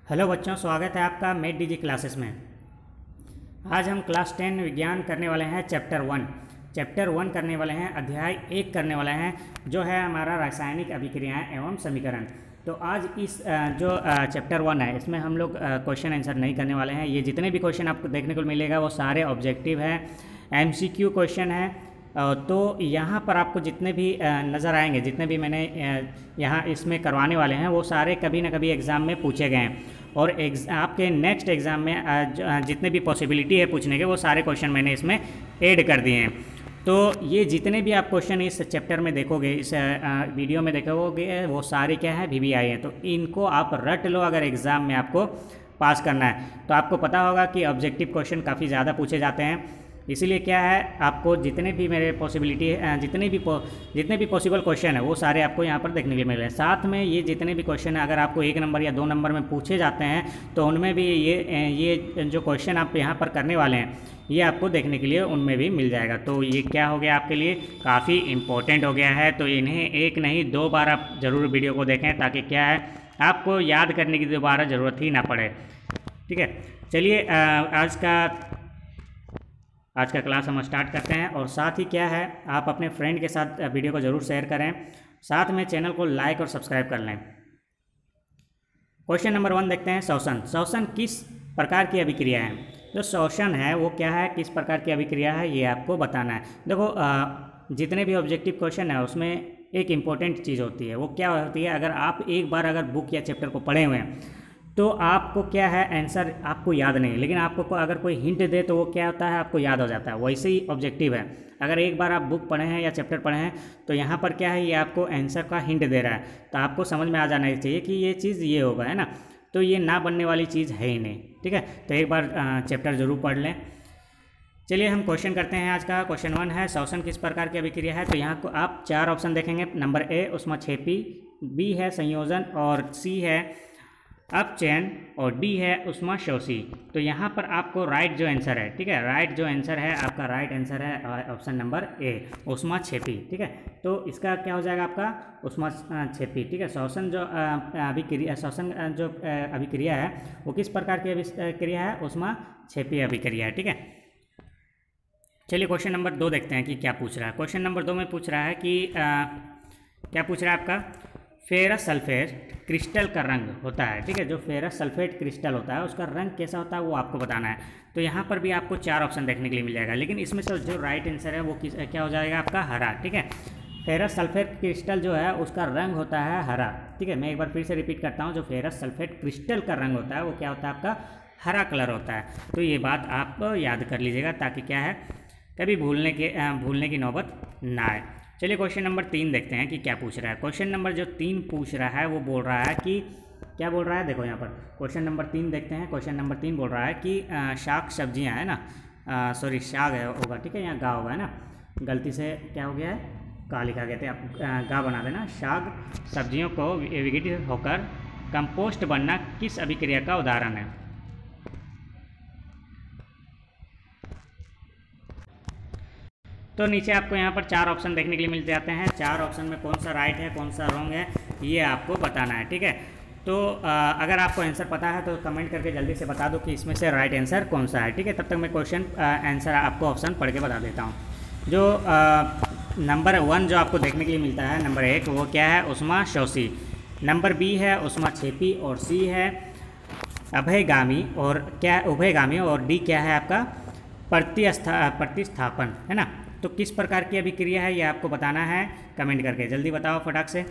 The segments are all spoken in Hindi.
हेलो बच्चों, स्वागत है आपका मेट डीजी क्लासेस में। आज हम क्लास 10 विज्ञान करने वाले हैं। चैप्टर 1 करने वाले हैं, अध्याय 1 करने वाले हैं, जो है हमारा रासायनिक अभिक्रियाएं एवं समीकरण। तो आज इस जो चैप्टर 1 है, इसमें हम लोग क्वेश्चन आंसर नहीं करने वाले हैं। ये जितने भी क्वेश्चन आपको देखने को मिलेगा वो सारे ऑब्जेक्टिव हैं, MCQ क्वेश्चन है। तो यहाँ पर आपको जितने भी नज़र आएंगे, जितने भी मैंने यहाँ इसमें करवाने वाले हैं, वो सारे कभी ना कभी एग्ज़ाम में पूछे गए हैं। और आपके नेक्स्ट एग्ज़ाम में जितने भी पॉसिबिलिटी है पूछने के, वो सारे क्वेश्चन मैंने इसमें ऐड कर दिए हैं। तो ये जितने भी आप क्वेश्चन इस चैप्टर में देखोगे, इस वीडियो में देखोगे, वो सारे क्या है, VBI हैं। तो इनको आप रट लो अगर एग्ज़ाम में आपको पास करना है। तो आपको पता होगा कि ऑब्जेक्टिव क्वेश्चन काफ़ी ज़्यादा पूछे जाते हैं, इसीलिए क्या है, आपको जितने भी मेरे पॉसिबिलिटी जितने भी पॉसिबल क्वेश्चन है वो सारे आपको यहाँ पर देखने के लिए मिल रहे हैं। साथ में ये जितने भी क्वेश्चन है, अगर आपको 1 नंबर या 2 नंबर में पूछे जाते हैं, तो उनमें भी ये जो क्वेश्चन आप यहाँ पर करने वाले हैं, ये आपको देखने के लिए उनमें भी मिल जाएगा। तो ये क्या हो गया, आपके लिए काफ़ी इम्पोर्टेंट हो गया है। तो इन्हें 1 नहीं 2 बार आप ज़रूर वीडियो को देखें, ताकि क्या है, आपको याद करने की दोबारा ज़रूरत ही ना पड़े। ठीक है, चलिए आज का क्लास हम स्टार्ट करते हैं। और साथ ही क्या है, आप अपने फ्रेंड के साथ वीडियो को ज़रूर शेयर करें, साथ में चैनल को लाइक और सब्सक्राइब कर लें। क्वेश्चन नंबर 1 देखते हैं। श्वसन किस प्रकार की अभिक्रिया है? जो श्वसन है वो क्या है, किस प्रकार की अभिक्रिया है, ये आपको बताना है। देखो, जितने भी ऑब्जेक्टिव क्वेश्चन है उसमें एक इम्पॉर्टेंट चीज़ होती है। वो क्या होती है, अगर आप एक बार अगर बुक या चैप्टर को पढ़े हुए हैं, तो आपको क्या है, आंसर आपको याद नहीं, लेकिन आपको अगर कोई हिंट दे तो वो क्या होता है, आपको याद हो जाता है। वैसे ही ऑब्जेक्टिव है, अगर एक बार आप बुक पढ़े हैं या चैप्टर पढ़े हैं, तो यहाँ पर क्या है, ये आपको आंसर का हिंट दे रहा है, तो आपको समझ में आ जाना चाहिए कि ये चीज़ ये होगा, है ना। तो ये ना बनने वाली चीज़ है ही नहीं। ठीक है, तो एक बार चैप्टर ज़रूर पढ़ लें। चलिए हम क्वेश्चन करते हैं। आज का क्वेश्चन 1 है, श्वसन किस प्रकार की अभिक्रिया है? तो यहाँ को आप 4 ऑप्शन देखेंगे। नंबर A ऊष्माक्षेपी, B है संयोजन, और C है अपचयन, और डी है ऊष्माशोषी। तो यहाँ पर आपको राइट जो आंसर है, ठीक है, राइट जो आंसर है आपका, राइट आंसर है ऑप्शन नंबर A ऊष्माक्षेपी। ठीक है, तो इसका क्या हो जाएगा आपका ऊष्माक्षेपी। ठीक है, श्वसन जो अभिक्रिया है वो किस प्रकार की अभिक्रिया है? ऊष्माक्षेपी अभिक्रिया है। ठीक है, चलिए क्वेश्चन नंबर 2 देखते हैं कि क्या पूछ रहा है। क्वेश्चन नंबर 2 में पूछ रहा है कि क्या पूछ रहा है आपका, फेरस सल्फेट क्रिस्टल का रंग होता है। ठीक है, जो फेरस सल्फेट क्रिस्टल होता है उसका रंग कैसा होता है वो आपको बताना है। तो यहाँ पर भी आपको 4 ऑप्शन देखने के लिए मिल जाएगा, लेकिन इसमें से जो राइट आंसर है वो क्या हो जाएगा आपका, हरा। ठीक है, फेरस सल्फेट क्रिस्टल जो है उसका रंग होता है हरा। ठीक है, मैं एक बार फिर से रिपीट करता हूँ, जो फेरस सल्फेट क्रिस्टल का रंग होता है वो क्या होता है आपका, हरा कलर होता है। तो ये बात आप याद कर लीजिएगा, ताकि क्या है, कभी भूलने की नौबत ना आए। चलिए क्वेश्चन नंबर 3 देखते हैं कि क्या पूछ रहा है। क्वेश्चन नंबर जो 3 पूछ रहा है वो बोल रहा है कि, क्या बोल रहा है, देखो यहाँ पर क्वेश्चन नंबर 3 देखते हैं। क्वेश्चन नंबर 3 बोल रहा है कि शाक सब्जियाँ है ना, सॉरी शाक है होगा, ठीक है, यहाँ गा होगा, है ना, गलती से क्या हो गया है, का लिखा गया था, आप गा बना देना। शाक सब्जियों को विघटित होकर कंपोस्ट बनना किस अभिक्रिया का उदाहरण है? तो नीचे आपको यहाँ पर 4 ऑप्शन देखने के लिए मिल जाते हैं। 4 ऑप्शन में कौन सा राइट है, कौन सा रॉन्ग है, ये आपको बताना है। ठीक है, तो अगर आपको आंसर पता है तो कमेंट करके जल्दी से बता दो कि इसमें से राइट आंसर कौन सा है। ठीक है, तब तक मैं क्वेश्चन आंसर आपको ऑप्शन पढ़ के बता देता हूँ। जो नंबर 1 जो आपको देखने के लिए मिलता है, नंबर 1, वो क्या है, ऊष्माशोषी। नंबर B है ऊष्माक्षेपी, और C है उभयगामी, और D क्या है आपका, प्रतिस्थापन, है ना। तो किस प्रकार की अभिक्रिया है ये आपको बताना है, कमेंट करके जल्दी बताओ फटाक से।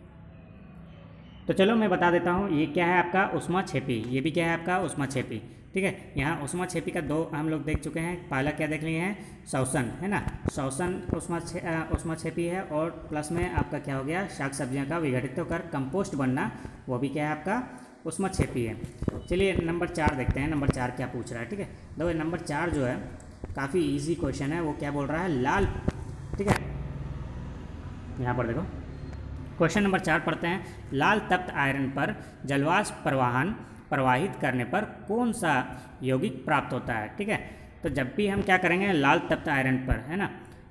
तो चलो मैं बता देता हूँ, ये क्या है आपका ऊष्माक्षेपी, ये भी क्या है आपका ऊष्माक्षेपी। ठीक है, यहाँ ऊष्माक्षेपी का 2 हम लोग देख चुके हैं। पहला क्या देख लिए हैं, श्वसन, है ना, श्वसन ऊष्माक्षेपी है, और प्लस में आपका क्या हो गया, शाक सब्जियाँ का विघटित होकर कंपोस्ट बनना, वो भी क्या है आपका ऊष्माक्षेपी है। चलिए नंबर 4 देखते हैं, नंबर 4 क्या पूछ रहा है। ठीक है, देखो नंबर 4 जो है काफ़ी इजी क्वेश्चन है। वो क्या बोल रहा है, लाल, ठीक है, यहाँ पर देखो क्वेश्चन नंबर 4 पढ़ते हैं। लाल तप्त आयरन पर जलवाष्प प्रवाहित करने पर कौन सा यौगिक प्राप्त होता है? ठीक है, तो जब भी हम क्या करेंगे, लाल तप्त आयरन पर, है ना,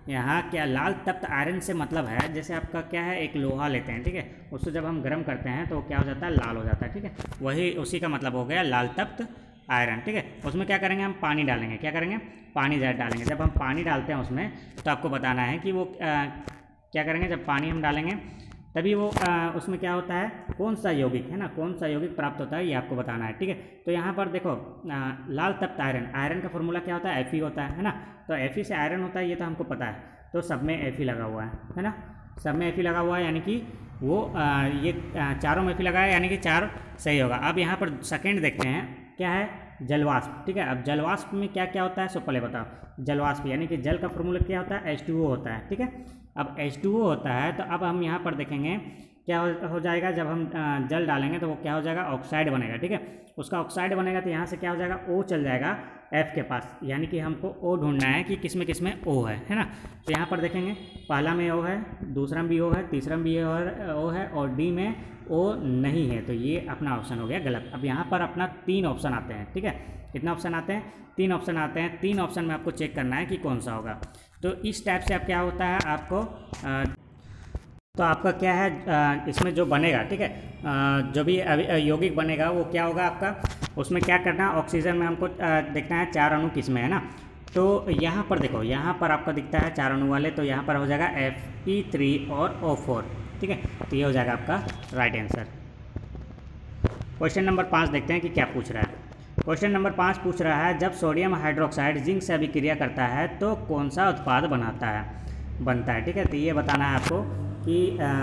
यहाँ क्या लाल तप्त आयरन से मतलब है, जैसे आपका क्या है, एक लोहा लेते हैं, ठीक है, उसको जब हम गर्म करते हैं तो क्या हो जाता है, लाल हो जाता है, ठीक है, वही उसी का मतलब हो गया लाल तप्त आयरन, ठीक है। उसमें क्या करेंगे, हम पानी डालेंगे, क्या करेंगे, पानी डालेंगे। जब हम पानी डालते हैं उसमें तो आपको बताना है कि वो क्या करेंगे, जब पानी हम डालेंगे तभी वो उसमें क्या होता है, कौन सा यौगिक है ना, कौन सा यौगिक प्राप्त होता है, ये आपको बताना है, ठीक है। तो यहाँ पर देखो लाल तप्त आयरन, आयरन का फॉर्मूला क्या होता है, Fe होता है ना, तो Fe से आयरन होता है, ये तो हमको पता है, तो सब में Fe लगा हुआ है ना, सब में Fe लगा हुआ है, यानी कि वो ये चारों में Fe लगा है, यानी कि 4 सही होगा। अब यहाँ पर सेकेंड देखते हैं, क्या है, जलवाष्प, ठीक है। अब जलवाष्प में क्या क्या होता है, सो पहले बताओ। जलवाष्प यानी कि जल का फॉर्मूला क्या होता है, H2O होता है, ठीक है। अब H2O होता है तो अब हम यहाँ पर देखेंगे क्या हो जाएगा, जब हम जल डालेंगे तो वो क्या हो जाएगा, ऑक्साइड बनेगा, ठीक है। उसका ऑक्साइड बनेगा तो यहाँ से क्या हो जाएगा, O चल जाएगा F के पास, यानी कि हमको O ढूंढना है कि किस में O है ना। तो यहाँ पर देखेंगे पहला में O है, दूसरा में भी O है, तीसरा में भी O है और D में O नहीं है, तो ये अपना ऑप्शन हो गया गलत। अब यहाँ पर अपना 3 ऑप्शन आते हैं, ठीक है। कितना ऑप्शन आते हैं, 3 ऑप्शन आते हैं। 3 ऑप्शन में आपको चेक करना है कि कौन सा होगा। तो इस टाइप से अब क्या होता है आपको तो आपका क्या है इसमें जो बनेगा, ठीक है, जो भी यौगिक बनेगा वो क्या होगा आपका, उसमें क्या करना है, ऑक्सीजन में हमको देखना है 4 अणु किस में है ना। तो यहाँ पर देखो, यहाँ पर आपका दिखता है 4 अणु वाले, तो यहाँ पर हो जाएगा Fe3 और O4, ठीक है। तो ये हो जाएगा आपका राइट आंसर। क्वेश्चन नंबर 5 देखते हैं कि क्या पूछ रहा है। क्वेश्चन नंबर 5 पूछ रहा है, जब सोडियम हाइड्रोक्साइड जिंक से अभिक्रिया करता है तो कौन सा उत्पाद बनता है, ठीक है। तो ये बताना है आपको कि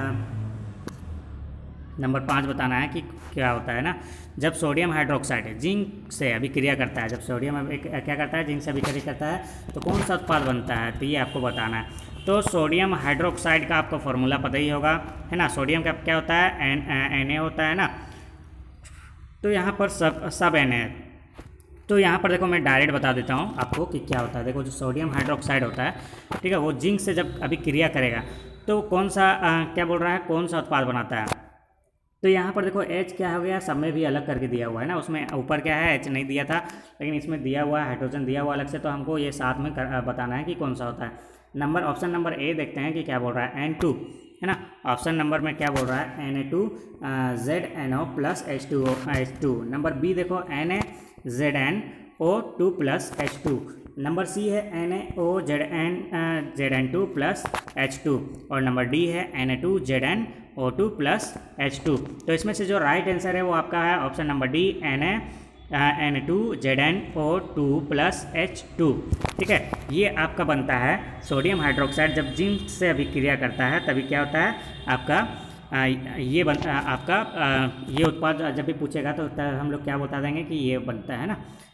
नंबर 5 बताना है कि क्या होता है ना, जब सोडियम हाइड्रोक्साइड जिंक से अभिक्रिया करता है, जब सोडियम क्या करता है, जिंक से अभिक्रिया करता है तो कौन सा उत्पाद बनता है, तो ये आपको बताना है। तो सोडियम हाइड्रोक्साइड का आपको फॉर्मूला पता ही होगा, है ना। सोडियम का क्या होता है, Na होता है ना, तो यहाँ पर सब Na है। तो यहाँ पर देखो मैं डायरेक्ट बता देता हूँ आपको कि क्या होता है। देखो जो सोडियम हाइड्रोक्साइड होता है, ठीक है, वो जिंक से जब अभिक्रिया करेगा तो कौन सा क्या बोल रहा है, कौन सा उत्पाद बनाता है। तो यहाँ पर देखो H क्या हो गया, सब में भी अलग करके दिया हुआ है ना, उसमें ऊपर क्या है H नहीं दिया था, लेकिन इसमें दिया हुआ है, हाइड्रोजन दिया हुआ अलग से, तो हमको ये साथ में बताना है कि कौन सा होता है। ऑप्शन नंबर A देखते हैं कि क्या बोल रहा है, N2 है ना। ऑप्शन नंबर में क्या बोल रहा है, Na2 ZNO plus H2। Number B देखो NaZnO2 plus H2। Number C है NaOZN2 प्लस H2 और नंबर D है Na2ZnO2 प्लस H2। तो इसमें से जो राइट आंसर है वो आपका है option number D Na2ZnO2 plus H2, ठीक है। ये आपका बनता है सोडियम हाइड्रोक्साइड जब जिंक से अभिक्रिया करता है तभी क्या होता है आपका ये उत्पाद जब भी पूछेगा तो हम लोग क्या बता देंगे कि ये बनता है ना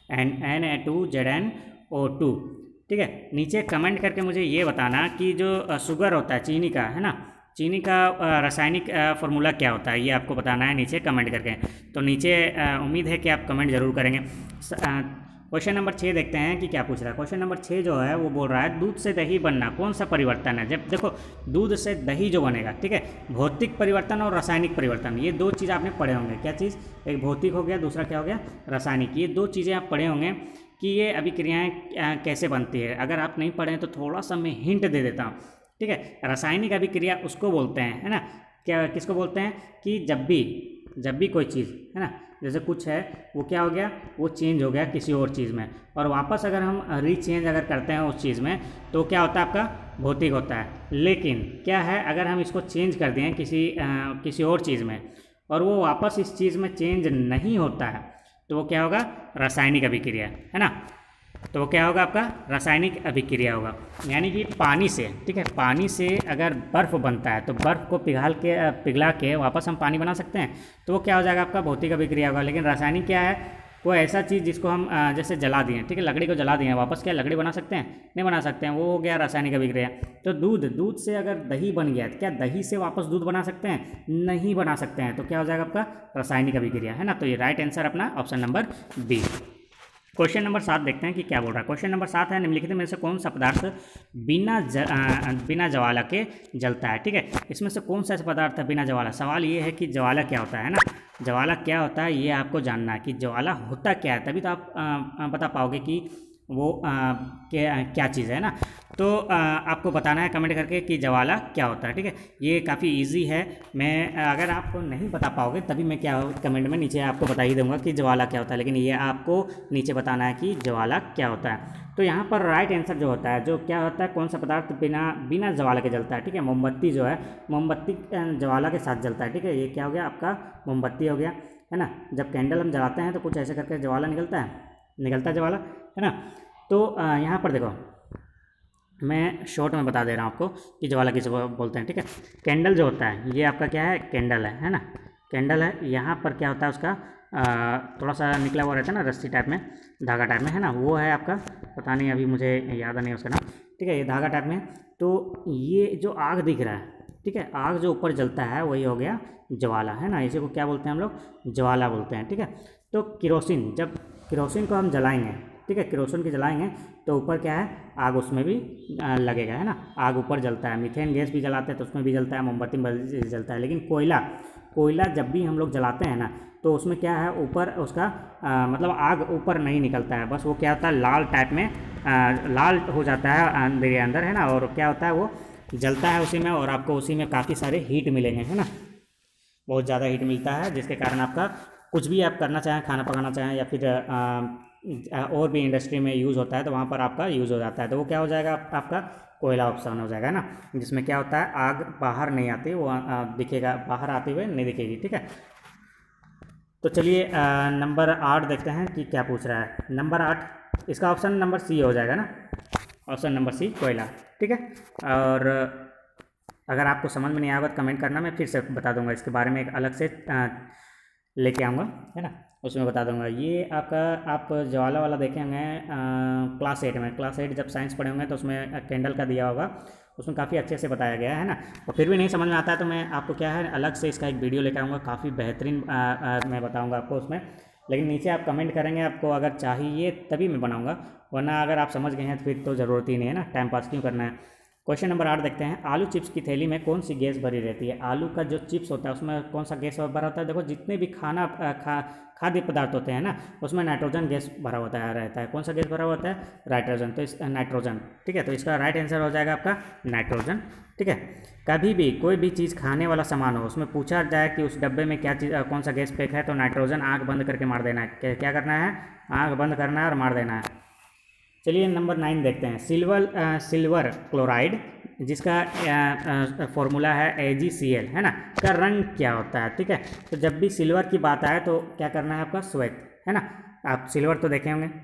Na2ZnO2, ठीक है। नीचे कमेंट करके मुझे ये बताना कि जो शुगर होता है, चीनी का है ना, चीनी का रासायनिक फार्मूला क्या होता है, ये आपको बताना है नीचे कमेंट करके। तो नीचे उम्मीद है कि आप कमेंट जरूर करेंगे। क्वेश्चन नंबर 6 देखते हैं कि क्या पूछ रहा है। क्वेश्चन नंबर 6 जो है वो बोल रहा है, दूध से दही बनना कौन सा परिवर्तन है। जब देखो दूध से दही जो बनेगा, ठीक है, भौतिक परिवर्तन और रासायनिक परिवर्तन, ये 2 चीज़ आपने पढ़े होंगे। क्या चीज़, एक भौतिक हो गया, दूसरा क्या हो गया, रासायनिक। ये 2 चीज़ें आप पढ़े होंगे कि ये अभिक्रियाएँ कैसे बनती है। अगर आप नहीं पढ़ें तो थोड़ा सा मैं हिंट दे देता हूँ, ठीक है। रासायनिक अभिक्रिया उसको बोलते हैं, है ना, क्या किसको बोलते हैं कि जब भी कोई चीज़ है ना, जैसे कुछ है वो क्या हो गया, वो चेंज हो गया किसी और चीज़ में, और वापस अगर हम रीचेंज अगर करते हैं उस चीज़ में तो क्या होता है, आपका भौतिक होता है। लेकिन क्या है, अगर हम इसको चेंज कर दें किसी और चीज़ में और वो वापस इस चीज़ में चेंज नहीं होता है तो वो क्या होगा, रासायनिक अभिक्रिया, है ना। तो वो क्या होगा, आपका रासायनिक अभिक्रिया होगा। यानी कि पानी से, ठीक है, पानी से अगर बर्फ़ बनता है तो बर्फ़ को पिघला के वापस हम पानी बना सकते हैं, तो वो क्या हो जाएगा, आपका भौतिक अभिक्रिया होगा। लेकिन रासायनिक क्या है, कोई ऐसा चीज़ जिसको हम जैसे जला दिए, ठीक है, लकड़ी को जला दिए, वापस क्या लकड़ी बना सकते हैं, नहीं बना सकते हैं, वो हो गया रासायनिक अभिक्रिया। तो दूध से अगर दही बन गया तो क्या दही से वापस दूध बना सकते हैं, नहीं बना सकते हैं, तो क्या हो जाएगा आपका रासायनिक अभिक्रिया, है ना। तो ये राइट आंसर अपना option number B. Question number 7 देखते हैं कि क्या बोल रहा है। क्वेश्चन नंबर 7 है, निम्नलिखित में से कौन सा पदार्थ बिना ज्वाला के जलता है, ठीक है। इसमें से कौन सा पदार्थ है बिना ज्वाला। सवाल ये है कि ज्वाला क्या होता है ना, ज्वाला क्या होता है ये आपको जानना है कि ज्वाला होता क्या है, तभी तो आप बता पाओगे कि वो क्या चीज़ है ना। तो आपको बताना है कमेंट करके कि ज्वाला क्या होता है, ठीक है। ये काफ़ी इजी है। मैं अगर आप नहीं बता पाओगे तभी मैं क्या कमेंट में नीचे आपको बता ही दूंगा कि ज्वाला क्या होता है, लेकिन ये आपको नीचे बताना है कि ज्वाला क्या होता है। तो यहाँ पर राइट आंसर जो होता है, जो क्या होता है, कौन सा पदार्थ बिना ज्वाला के जलता है, ठीक है। मोमबत्ती जो है, मोमबत्ती ज्वाला के साथ जलता है, ठीक है। ये क्या हो गया आपका, मोमबत्ती हो गया, है ना। जब कैंडल हम जलाते हैं तो कुछ ऐसे करके ज्वाला निकलता है ज्वाला, है ना। तो यहाँ पर देखो, मैं शॉर्ट में बता दे रहा हूँ आपको कि ज्वाला किसे बोलते हैं, ठीक है। कैंडल जो होता है, ये आपका क्या है, कैंडल है ना। कैंडल है, यहाँ पर क्या होता है उसका थोड़ा सा निकला हुआ रहता है ना, रस्सी टाइप में, धागा टाइप में, है ना। वो है आपका, पता नहीं अभी मुझे याद नहीं है उसका नाम, ठीक है। ये धागा टाइप में। तो ये जो आग दिख रहा है, ठीक है, आग जो ऊपर जलता है वही हो गया ज्वाला, है ना। इसी को क्या बोलते हैं हम लोग, ज्वाला बोलते हैं, ठीक है। तो केरोसिन, जब केरोसिन को हम जलाएंगे, ठीक है, केरोसिन की जलाएंगे तो ऊपर क्या है, आग उसमें भी लगेगा, है ना। आग ऊपर जलता है। मीथेन गैस भी जलाते हैं तो उसमें भी जलता है, मोमबत्ती में भी जलता है। लेकिन कोयला जब भी हम लोग जलाते हैं ना, तो उसमें क्या है, ऊपर उसका मतलब आग ऊपर नहीं निकलता है, बस वो क्या होता है, लाल टाइप में लाल हो जाता है मेरे अंदर, है ना। और क्या होता है, वो जलता है उसी में, और आपको उसी में काफ़ी सारे हीट मिलेंगे, है ना। बहुत ज़्यादा हीट मिलता है, जिसके कारण आपका कुछ भी आप करना चाहें, खाना पकाना चाहें, या फिर और भी इंडस्ट्री में यूज़ होता है तो वहाँ पर आपका यूज़ हो जाता है। तो वो क्या हो जाएगा, आपका कोयला ऑप्शन हो जाएगा ना, जिसमें क्या होता है, आग बाहर नहीं आती, वो दिखेगा, बाहर आते हुए नहीं दिखेगी, ठीक है। तो चलिए नंबर 8 देखते हैं कि क्या पूछ रहा है। नंबर 8, इसका ऑप्शन नंबर सी हो जाएगा ना, ऑप्शन नंबर सी, कोयला, ठीक है। और अगर आपको समझ में नहीं आएगा तो कमेंट करना, मैं फिर से बता दूंगा, इसके बारे में एक अलग से लेके आऊँगा, है ना, उसमें बता दूंगा। ये आपका, आप ज्वाला वाला देखे होंगे क्लास 8 में, क्लास 8 जब साइंस पढ़े होंगे तो उसमें कैंडल का दिया होगा, उसमें काफ़ी अच्छे से बताया गया है ना। और फिर भी नहीं समझ में आता है तो मैं आपको क्या है, अलग से इसका एक वीडियो लेकर आऊँगा, काफ़ी बेहतरीन मैं बताऊँगा आपको उसमें। लेकिन नीचे आप कमेंट करेंगे, आपको अगर चाहिए तभी मैं बनाऊँगा, वरना अगर आप समझ गए हैं तो फिर तो ज़रूरत ही नहीं है ना, टाइम पास क्यों करना है। क्वेश्चन नंबर 8 देखते हैं। आलू चिप्स की थैली में कौन सी गैस भरी रहती है। आलू का जो चिप्स होता है उसमें कौन सा गैस भरा होता है। देखो, जितने भी खाद्य पदार्थ होते हैं ना, उसमें नाइट्रोजन गैस भरा होता है रहता है। कौन सा गैस भरा होता है, नाइट्रोजन। तो इस नाइट्रोजन, ठीक है, तो इसका राइट आंसर हो जाएगा आपका नाइट्रोजन, ठीक है। कभी भी कोई भी चीज़ खाने वाला सामान हो, उसमें पूछा जाए कि उस डब्बे में क्या चीज़, कौन सा गैस पैक है, तो नाइट्रोजन, आँख बंद करके मार देना है। क्या करना है, आँख बंद करना है और मार देना है। चलिए नंबर 9 देखते हैं। सिल्वर क्लोराइड, जिसका फॉर्मूला है AgCl, है ना, का रंग क्या होता है, ठीक है। तो जब भी सिल्वर की बात आए तो क्या करना है आपका, श्वेत, है ना। आप सिल्वर तो देखे होंगे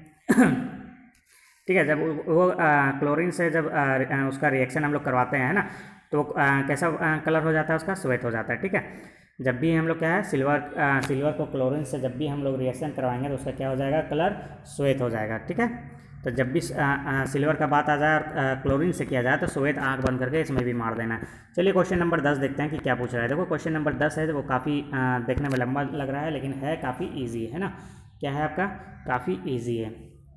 ठीक है। जब वो क्लोरीन से जब उसका रिएक्शन हम लोग करवाते हैं ना, तो कैसा कलर हो जाता है उसका, श्वेत हो जाता है, ठीक है। जब भी हम लोग क्या है, सिल्वर को क्लोरीन से जब भी हम लोग रिएक्शन करवाएंगे तो उसका क्या हो जाएगा, कलर श्वेत हो जाएगा, ठीक है। तो जब भी सिल्वर का बात आ जाए और क्लोरीन से किया जाए तो श्वेत, आंख बंद करके इसमें भी मार देना है। चलिए क्वेश्चन नंबर 10 देखते हैं कि क्या पूछ रहा है। देखो क्वेश्चन नंबर 10 है, वो काफ़ी देखने में लंबा लग रहा है, लेकिन है काफ़ी ईजी, है ना। क्या है आपका, काफ़ी ईजी है।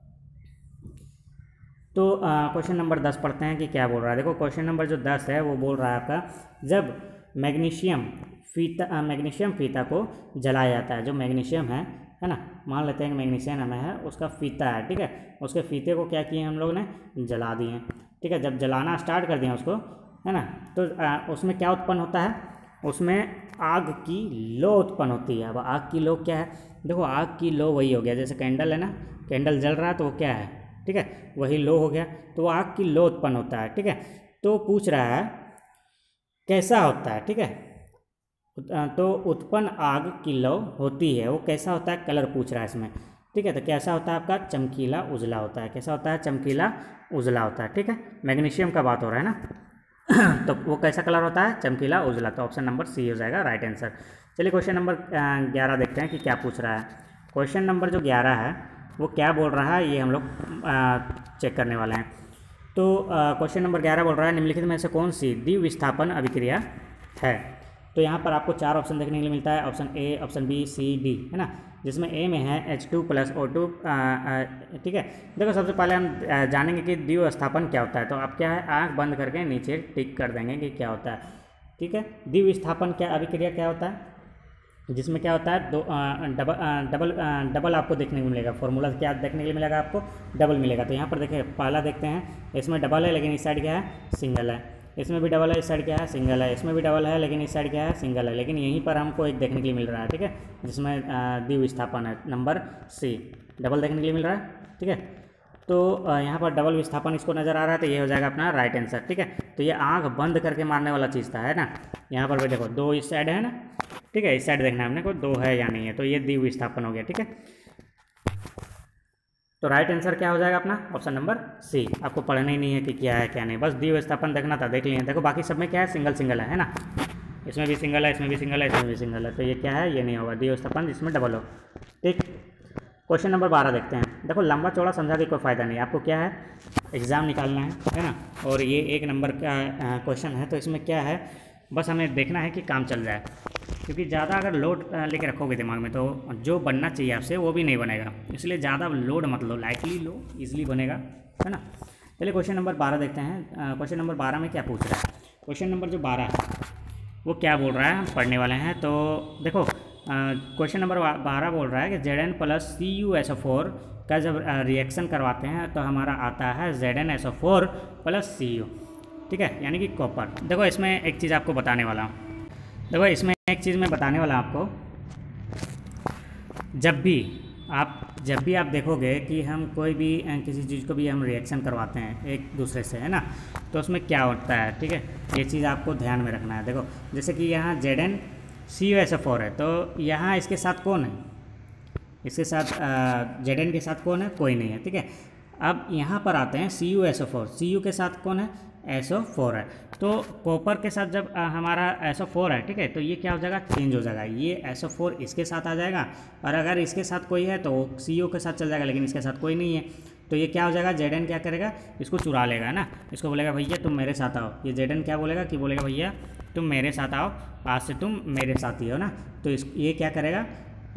तो क्वेश्चन नंबर 10 पढ़ते हैं कि क्या बोल रहा है। देखो क्वेश्चन नंबर जो 10 है वो बोल रहा है आपका, जब मैग्नीशियम फीता को जलाया जाता है, जो मैग्नीशियम है ना, मान लेते हैं कि मैग्नीशियम है, उसका फीता है, ठीक है, उसके फीते को क्या किए हम लोग ने, जला दिए, ठीक है। जब जलाना स्टार्ट कर दिए उसको, है ना, तो उसमें क्या उत्पन्न होता है, उसमें आग की लो उत्पन्न होती है। अब आग की लो क्या है, देखो आग की लो वही हो गया, जैसे कैंडल है ना, कैंडल जल रहा है तो वो क्या है, ठीक है, वही लो हो गया, तो आग की लो उत्पन्न होता है, ठीक है। तो पूछ रहा है कैसा होता है, ठीक है। तो उत्पन्न आग की लौ होती है, वो कैसा होता है, कलर पूछ रहा है इसमें, ठीक है। तो कैसा होता है आपका, चमकीला उजला होता है। कैसा होता है, चमकीला उजला होता है, ठीक है। मैग्नीशियम का बात हो रहा है ना तो वो कैसा कलर होता है, चमकीला उजला। तो ऑप्शन नंबर सी हो जाएगा राइट आंसर। चलिए क्वेश्चन नंबर 11 देखते हैं कि क्या पूछ रहा है। क्वेश्चन नंबर जो 11 है वो क्या बोल रहा है, ये हम लोग चेक करने वाले हैं। तो क्वेश्चन नंबर 11 बोल रहा है, निम्नलिखित में से कौन सी द्विविस्थापन अभिक्रिया है। तो यहाँ पर आपको 4 ऑप्शन देखने के लिए मिलता है, option A, option B, C, D, है ना। जिसमें ए में है H2 + O2, ठीक है। देखो सबसे पहले हम जानेंगे कि द्विविस्थापन क्या होता है। तो आप क्या है, आंख बंद करके नीचे टिक कर देंगे कि क्या होता है, ठीक है। द्विविस्थापन क्या अभिक्रिया क्या होता है, जिसमें क्या होता है डबल आपको देखने को मिलेगा। फॉर्मूला क्या देखने के लिए मिलेगा आपको? डबल मिलेगा। तो यहाँ पर देखिए पहला देखते हैं, इसमें डबल है लेकिन इस साइड क्या है? सिंगल है। इसमें भी डबल है, इस साइड क्या है? सिंगल है। इसमें भी डबल है लेकिन इस साइड क्या है? सिंगल है। लेकिन यहीं पर हमको एक देखने के लिए मिल रहा है, ठीक है, जिसमें द्विविस्थापन है, नंबर सी, डबल देखने के लिए मिल रहा है, ठीक है। तो यहाँ पर डबल विस्थापन इसको नज़र आ रहा है, तो ये हो जाएगा अपना राइट आंसर, ठीक है। तो ये आंख बंद करके मारने वाला चीज़ था, है ना। यहाँ पर भी देखो दो इस साइड है ना, ठीक है, इस साइड देखना है हमने को दो है या नहीं है, तो ये द्विविस्थापन हो गया, ठीक है। तो राइट आंसर क्या हो जाएगा अपना? Option number C. आपको पढ़ना ही नहीं है कि क्या है क्या नहीं, बस द्विविस्थापन देखना था, देख लिए। देखो बाकी सब में क्या है? सिंगल सिंगल है ना। इसमें भी सिंगल है, इसमें भी सिंगल है, इसमें भी सिंगल है, तो ये क्या है? ये नहीं होगा द्विविस्थापन जिसमें डबल हो, ठीक। क्वेश्चन नंबर 12 देखते हैं। देखो लंबा चौड़ा समझा के कोई फ़ायदा नहीं, आपको क्या है? एग्ज़ाम निकालना है ना, और ये 1 नंबर का क्वेश्चन है, तो इसमें क्या है? बस हमें देखना है कि काम चल जाए, क्योंकि ज़्यादा अगर लोड लेके रखोगे दिमाग में तो जो बनना चाहिए आपसे वो भी नहीं बनेगा, इसलिए ज़्यादा लोड मत लो, लाइटली लो, ईजिली बनेगा, है ना। चलिए क्वेश्चन नंबर 12 देखते हैं। क्वेश्चन नंबर 12 में क्या पूछ रहा है? क्वेश्चन नंबर जो 12 है वो क्या बोल रहा है, हम पढ़ने वाले हैं। तो देखो क्वेश्चन नंबर 12 बोल रहा है कि Zn प्लस CuSO4 का जब रिएक्शन करवाते हैं तो हमारा आता है ZnSO4 प्लस Cu, ठीक है, यानी कि कॉपर। देखो इसमें एक चीज़ आपको बताने वाला हूँ, देखो इसमें एक चीज़ मैं बताने वाला हूँ आपको। जब भी आप देखोगे कि हम कोई भी किसी चीज़ को भी हम रिएक्शन करवाते हैं एक दूसरे से, है ना, तो उसमें क्या होता है, ठीक है, ये चीज़ आपको ध्यान में रखना है। देखो जैसे कि यहाँ ZnCuSO4 है, तो यहाँ इसके साथ कौन है? इसके साथ Zn के साथ कौन है? कोई नहीं है, ठीक है। अब यहाँ पर आते हैं CuSO4, Cu के साथ कौन है? SO4 है। तो कॉपर के साथ जब हमारा SO4 है, ठीक है, तो ये क्या हो जाएगा? चेंज हो जाएगा, ये SO4 इसके साथ आ जाएगा, और अगर इसके साथ कोई है तो CO के साथ चल जाएगा, लेकिन इसके साथ कोई नहीं है, तो ये क्या हो जाएगा? Zn क्या करेगा? इसको चुरा लेगा, है ना। इसको बोलेगा भैया तुम मेरे साथ आओ। ये Zn क्या बोलेगा? कि बोलेगा भैया तुम मेरे साथ आओ, आज से तुम मेरे साथी हो ना। तो ये क्या करेगा?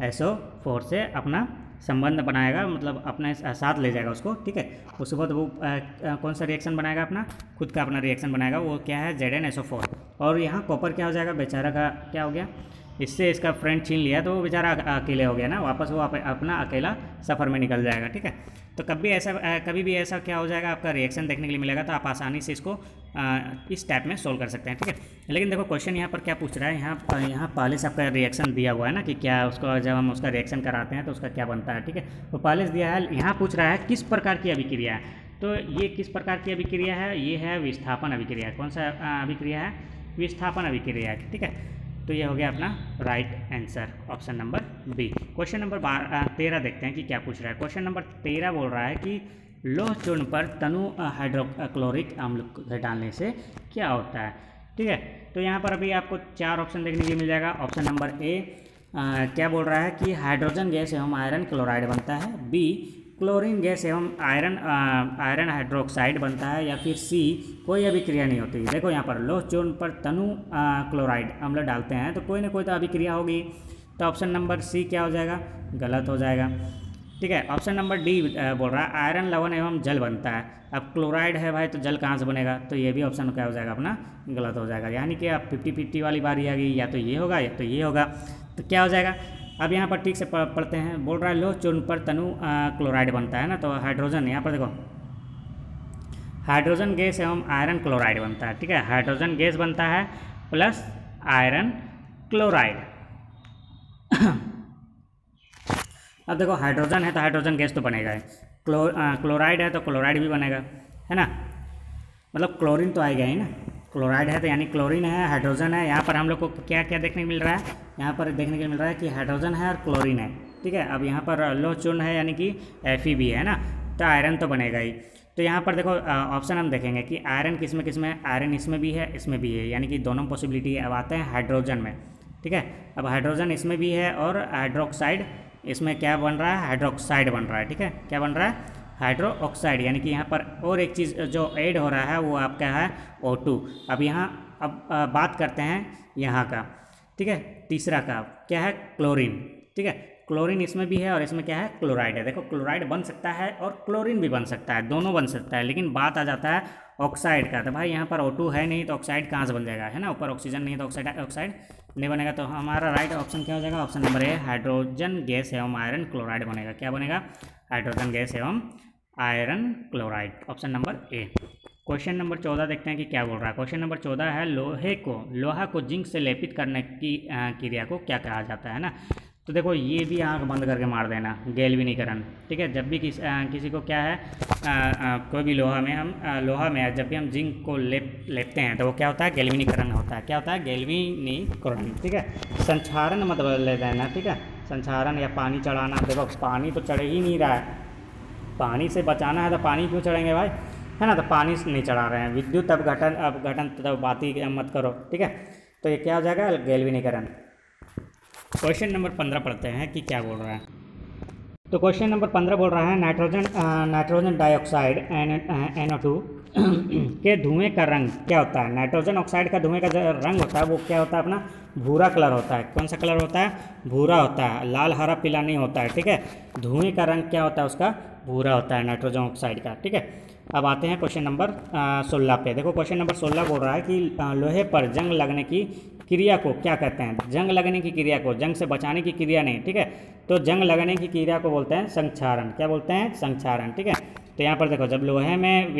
SO4 से अपना संबंध बनाएगा, मतलब अपने साथ ले जाएगा उसको, ठीक है। उसके बाद वो कौन सा रिएक्शन बनाएगा? अपना खुद का अपना रिएक्शन बनाएगा, वो क्या है? ZnSO4। और यहाँ कॉपर क्या हो जाएगा? बेचारा का क्या हो गया? इससे इसका फ्रेंड छीन लिया तो वो बेचारा अकेले हो गया ना, वापस वो अपना अकेला सफ़र में निकल जाएगा, ठीक है। तो कभी भी ऐसा क्या हो जाएगा? आपका रिएक्शन देखने के लिए मिलेगा, तो आप आसानी से इसको इस टाइप में सोल्व कर सकते हैं, ठीक है। लेकिन देखो क्वेश्चन यहाँ पर क्या पूछ रहा है, यहाँ पहले से आपका रिएक्शन दिया हुआ है ना, कि क्या उसको जब हम उसका रिएक्शन कराते हैं तो उसका क्या बनता है, ठीक है। तो पहले से दिया है, यहाँ पूछ रहा है किस प्रकार की अभिक्रिया है। तो ये किस प्रकार की अभिक्रिया है? ये है विस्थापन अभिक्रिया। कौन सा अभिक्रिया है? विस्थापन अभिक्रिया है, ठीक है। तो ये हो गया अपना right answer, option number B. Question number 13 देखते हैं कि क्या पूछ रहा है। क्वेश्चन नंबर 13 बोल रहा है कि लौह चूर्ण पर तनु हाइड्रोक्लोरिक अम्ल डालने से क्या होता है, ठीक है। तो यहाँ पर अभी आपको 4 ऑप्शन देखने के लिए मिल जाएगा। ऑप्शन नंबर ए क्या बोल रहा है कि हाइड्रोजन गैस एवं आयरन क्लोराइड बनता है, बी क्लोरीन गैस एवं आयरन हाइड्रोक्साइड बनता है, या फिर सी कोई अभिक्रिया नहीं होती। देखो यहाँ पर लौह चूर्ण पर तनु क्लोराइड अम्ल डालते हैं तो कोई ना कोई तो अभिक्रिया होगी, तो ऑप्शन नंबर सी क्या हो जाएगा? गलत हो जाएगा, ठीक है। ऑप्शन नंबर डी बोल रहा है आयरन लवण एवं जल बनता है। अब क्लोराइड है भाई, तो जल कहाँ से बनेगा? तो ये भी ऑप्शन क्या हो जाएगा अपना? गलत हो जाएगा। यानी कि अब 50-50 वाली बारी आ गई, या तो ये होगा या तो ये होगा, तो क्या हो जाएगा? अब यहाँ पर ठीक से पढ़ते हैं। बोल रहा है लौह चूर्ण पर तनु क्लोराइड बनता है ना, तो हाइड्रोजन, यहाँ पर देखो हाइड्रोजन गैस एवं आयरन क्लोराइड बनता है, ठीक है। हाइड्रोजन गैस बनता है प्लस आयरन क्लोराइड। अब देखो हाइड्रोजन है तो हाइड्रोजन गैस तो बनेगा ही, क्लोराइड है तो क्लोराइड भी बनेगा, है ना, मतलब क्लोरीन तो आएगा ही ना। क्लोराइड है तो यानी क्लोरीन है, हाइड्रोजन है। यहाँ पर हम लोग को क्या क्या देखने को मिल रहा है? यहाँ पर देखने को मिल रहा है कि हाइड्रोजन है और क्लोरीन है, ठीक है। अब यहाँ पर लौह चूर्ण है यानी कि Fe भी है ना, तो आयरन तो बनेगा ही। तो यहाँ पर देखो ऑप्शन हम देखेंगे कि आयरन किस में है। आयरन इसमें भी है, इसमें भी है, यानी कि दोनों पॉसिबिलिटी अब आते हैं हाइड्रोजन में, ठीक है। अब हाइड्रोजन इसमें भी है और हाइड्रोक्साइड इसमें क्या बन रहा है? हाइड्रोक्साइड बन रहा है, ठीक है। क्या बन रहा है? हाइड्रो ऑक्साइड, यानी कि यहाँ पर और एक चीज़ जो ऐड हो रहा है वो आपका है O2। अब बात करते हैं यहाँ का, ठीक है, तीसरा का क्या है? क्लोरीन, ठीक है। क्लोरीन इसमें भी है और इसमें क्या है? क्लोराइड है। देखो क्लोराइड बन सकता है और क्लोरीन भी बन सकता है, दोनों बन सकता है, लेकिन बात आ जाता है ऑक्साइड का। तो भाई यहाँ पर O2 है नहीं तो ऑक्साइड कहाँ से बन जाएगा, है ना, ऊपर ऑक्सीजन नहीं तो ऑक्साइड नहीं बनेगा। तो हमारा राइट ऑप्शन क्या हो जाएगा, option number A hydrogen gas एवं आयरन क्लोराइड बनेगा। क्या बनेगा, हाइड्रोजन गैस एवं iron chloride, option number A. Question number 14 देखते हैं कि क्या बोल रहा है। क्वेश्चन नंबर 14 है लोहा को जिंक से लेपित करने की क्रिया को क्या कहा जाता है ना। तो देखो ये भी आंख बंद करके मार देना, गैल्वेनीकरण, ठीक है। जब भी किसी को क्या है कोई भी लोहा में जब भी हम जिंक को लेपते हैं तो वो क्या होता है, गैल्वेनीकरण होता है। क्या होता है, गैल्वेनीकरण, ठीक है। संक्षारण मत बदल देना, ठीक है, संक्षारण या पानी चढ़ाना। देखो पानी तो चढ़ ही नहीं रहा है, पानी से बचाना है तो पानी क्यों चढ़ेंगे भाई, है ना, तो पानी नहीं चढ़ा रहे हैं। विद्युत अपघटन तो बात ही मत करो, ठीक है। तो ये क्या हो जाएगा, गैल्वेनीकरण। क्वेश्चन नंबर 15 पढ़ते हैं कि क्या बोल रहा है। तो क्वेश्चन नंबर 15 बोल रहा है नाइट्रोजन डाइऑक्साइड NO2 के धुएं का रंग क्या होता है। नाइट्रोजन ऑक्साइड का धुएं का जो रंग होता है वो क्या होता है, अपना भूरा कलर होता है। कौन सा कलर होता है, भूरा होता है, लाल हरा पीला नहीं होता है, ठीक है। धुएं का रंग क्या होता है, उसका भूरा होता है नाइट्रोजन ऑक्साइड का, ठीक है। अब आते हैं क्वेश्चन नंबर 16 पे। देखो क्वेश्चन नंबर 16 बोल रहा है कि लोहे पर जंग लगने की क्रिया को क्या कहते हैं। जंग लगने की क्रिया को, जंग से बचाने की क्रिया नहीं, ठीक है। तो जंग लगने की क्रिया को बोलते हैं संक्षारण। क्या बोलते हैं, संक्षारण, ठीक है। तो यहाँ पर देखो जब लोहे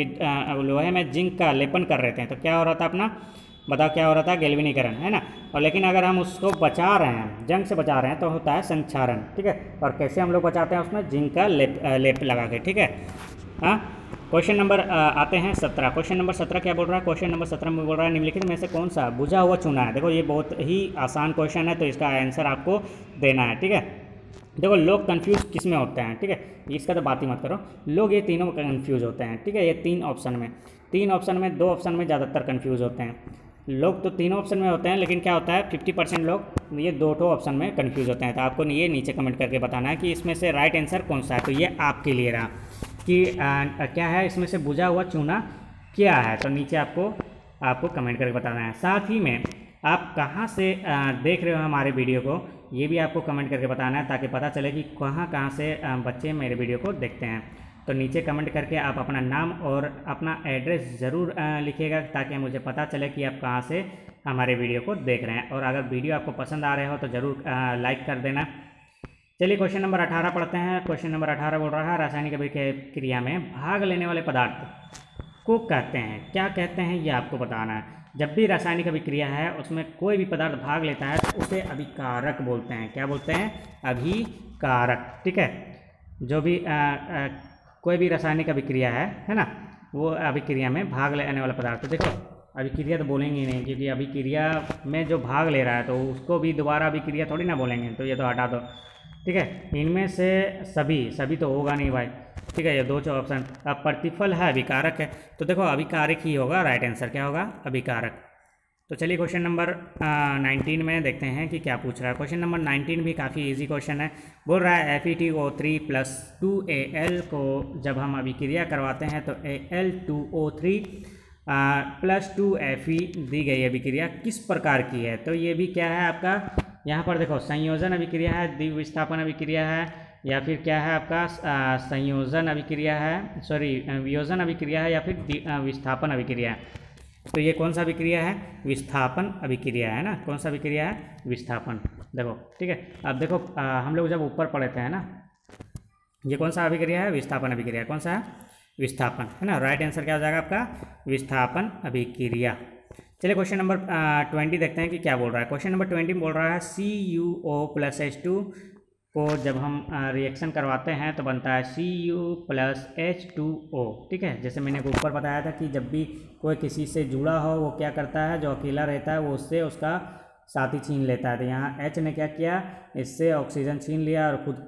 में जिंक का लेपन कर रहे थे तो क्या हो रहा था अपना, बताओ क्या हो रहा था, गैल्वेनीकरण, है ना। और लेकिन अगर हम उसको बचा रहे हैं, जंग से बचा रहे हैं तो होता है संक्षारण, ठीक है। और कैसे हम लोग बचाते हैं, उसमें जिंक का लेप लगा के, ठीक है। हाँ, क्वेश्चन नंबर आते हैं 17। क्वेश्चन नंबर 17 क्या बोल रहा है, क्वेश्चन नंबर 17 में बोल रहा है निम्नलिखित में से कौन सा बुझा हुआ चूना है। देखो ये बहुत ही आसान क्वेश्चन है तो इसका आंसर आपको देना है, ठीक है। देखो लोग कंफ्यूज किस में होते हैं, ठीक है, इसका तो बात ही मत करो। लोग ये तीनों कंफ्यूज होते हैं, ठीक है। ये तीन ऑप्शन में 2 ऑप्शन में ज़्यादातर कंफ्यूज होते हैं। लोग तो तीनों ऑप्शन में होते हैं, लेकिन क्या होता है 50% लोग ये 2 ऑप्शन में कंफ्यूज होते हैं। तो आपको ये नीचे कमेंट करके बताना है कि इसमें से राइट आंसर कौन सा है। तो ये आपके लिए रहा कि क्या है, इसमें से बुझा हुआ चूना क्या है। तो नीचे आपको कमेंट करके बताना है। साथ ही में आप कहाँ से देख रहे हो हमारे वीडियो को, ये भी आपको कमेंट करके बताना है, ताकि पता चले कि कहाँ से बच्चे मेरे वीडियो को देखते हैं। तो नीचे कमेंट करके आप अपना नाम और अपना एड्रेस ज़रूर लिखिएगा, ताकि मुझे पता चले कि आप कहाँ से हमारे वीडियो को देख रहे हैं। और अगर वीडियो आपको पसंद आ रहे हो तो ज़रूर लाइक कर देना। चलिए क्वेश्चन नंबर 18 पढ़ते हैं। क्वेश्चन नंबर 18 बोल रहा है रासायनिक अभिक्रिया में भाग लेने वाले पदार्थ को कहते हैं, क्या कहते हैं ये आपको बताना है। जब भी रासायनिक अभिक्रिया है उसमें कोई भी पदार्थ भाग लेता है तो उसे अभिकारक बोलते हैं। क्या बोलते हैं, अभिकारक, ठीक है। जो भी कोई भी रासायनिक अभिक्रिया है ना, वो अभिक्रिया में भाग लेने वाला पदार्थ। तो देखो अभिक्रिया तो बोलेंगे नहीं, क्योंकि अभिक्रिया में जो भाग ले रहा है तो उसको भी दोबारा अभिक्रिया थोड़ी ना बोलेंगे, तो ये तो हटा दो, ठीक है। इनमें से सभी तो होगा नहीं भाई, ठीक है। ये 2 ऑप्शन। अब प्रतिफल है, अभिकारक है, तो देखो अभिकारक ही होगा राइट आंसर। क्या होगा, अभिकारक। तो चलिए क्वेश्चन नंबर 19 में देखते हैं कि क्या पूछ रहा है। क्वेश्चन नंबर 19 भी काफ़ी इजी क्वेश्चन है। बोल रहा है FeTO3 + 2Al को जब हम अभिक्रिया करवाते हैं तो Al2O3 + 2Fe दी गई अभिक्रिया किस प्रकार की है। तो ये भी क्या है आपका, यहाँ पर देखो संयोजन अभिक्रिया है, द्विविस्थापन अभिक्रिया है, या फिर क्या है आपका संयोजन अभिक्रिया है, वियोजन अभिक्रिया है, या फिर विस्थापन अभिक्रिया है। तो ये कौन सा अभिक्रिया है, विस्थापन अभिक्रिया है ना। कौन सा अभिक्रिया है, विस्थापन। देखो ठीक है। अब देखो हम लोग जब ऊपर पढ़े थे, है ना, ये कौन सा अभिक्रिया है, विस्थापन अभिक्रिया। कौन सा है, विस्थापन, है ना। राइट आंसर क्या हो जाएगा आपका, विस्थापन अभिक्रिया। चलिए क्वेश्चन नंबर 20 देखते हैं कि क्या बोल रहा है। क्वेश्चन नंबर 20 बोल रहा है CuO + H2 को जब हम रिएक्शन करवाते हैं तो बनता है Cu + H2O, ठीक है। जैसे मैंने ऊपर बताया था कि जब भी कोई किसी से जुड़ा हो वो क्या करता है, जो अकेला रहता है वो उससे उसका साथी छीन लेता है। तो यहाँ H ने क्या किया, इससे ऑक्सीजन छीन लिया और खुद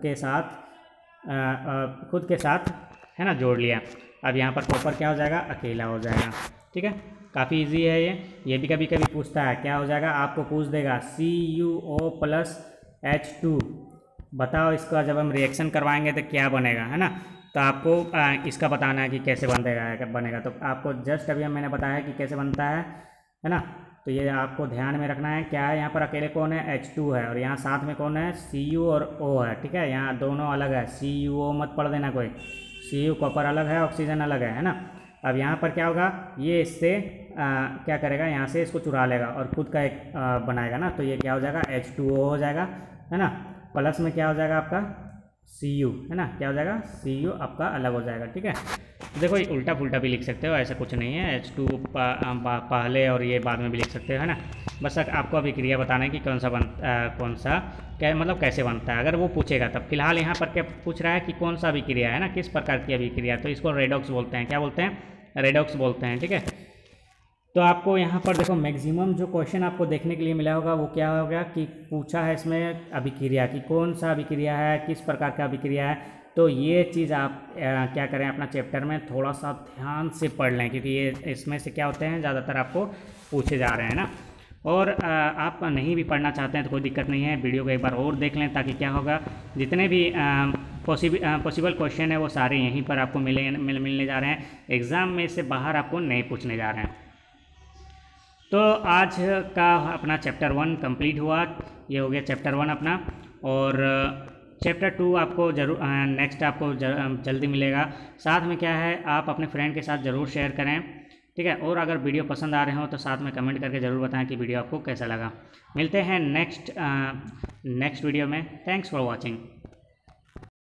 के साथ है ना जोड़ लिया। अब यहाँ पर कॉपर क्या हो जाएगा, अकेला हो जाएगा, ठीक है। काफ़ी इजी है ये भी कभी कभी पूछता है। क्या हो जाएगा, आपको पूछ देगा CuO + H2, बताओ इसका जब हम रिएक्शन करवाएंगे तो क्या बनेगा, है ना। तो आपको इसका बताना है कि कैसे बनेगा। तो आपको जस्ट अभी मैंने बताया कि कैसे बनता है ना। तो ये आपको ध्यान में रखना है। क्या है, यहाँ पर अकेले कौन है, H2 है, और यहाँ साथ में कौन है, Cu और O है, ठीक है। यहाँ दोनों अलग है, CuO मत पढ़ देना कोई, Cu कॉपर अलग है, ऑक्सीजन अलग है ना। अब यहाँ पर क्या होगा, ये इससे क्या करेगा, यहाँ से इसको चुरा लेगा और खुद का एक बनाएगा ना, तो ये क्या हो जाएगा, H2O हो जाएगा, है ना। प्लस में क्या हो जाएगा आपका Cu, है ना, क्या हो जाएगा Cu आपका अलग हो जाएगा, ठीक है। देखो ये उल्टा पुल्टा भी लिख सकते हो, ऐसा कुछ नहीं है, H2 पहले और ये बाद में भी लिख सकते हो, है ना। बस आपको अभिक्रिया बताना है कि कौन सा क्या मतलब कैसे बनता है, अगर वो पूछेगा तब। फिलहाल यहाँ पर क्या पूछ रहा है कि कौन सा अभिक्रिया है ना, किस प्रकार की अभिक्रिया, तो इसको रेडॉक्स बोलते हैं, क्या बोलते हैं, रेडॉक्स बोलते हैं, ठीक है। तो आपको यहाँ पर देखो मैक्सिमम जो क्वेश्चन आपको देखने के लिए मिला होगा वो क्या होगा कि पूछा है इसमें अभिक्रिया की, कौन सा अभिक्रिया है, किस प्रकार का अभिक्रिया है। तो ये चीज़ आप क्या करें, अपना चैप्टर में थोड़ा सा ध्यान से पढ़ लें, क्योंकि ये इसमें से क्या होते हैं ज़्यादातर आपको पूछे जा रहे हैं ना। और आप नहीं भी पढ़ना चाहते हैं तो कोई दिक्कत नहीं है, वीडियो को एक बार और देख लें, ताकि क्या होगा, जितने भी पॉसिबल क्वेश्चन है वो सारे यहीं पर आपको मिलने जा रहे हैं, एग्ज़ाम में से बाहर आपको नहीं पूछने जा रहे हैं। तो आज का अपना चैप्टर 1 कंप्लीट हुआ, ये हो गया चैप्टर 1 अपना। और चैप्टर 2 आपको जरूर नेक्स्ट आपको जल्दी मिलेगा। साथ में क्या है, आप अपने फ्रेंड के साथ ज़रूर शेयर करें, ठीक है। और अगर वीडियो पसंद आ रहे हो तो साथ में कमेंट करके ज़रूर बताएं कि वीडियो आपको कैसा लगा। मिलते हैं नेक्स्ट वीडियो में। Thanks for watching.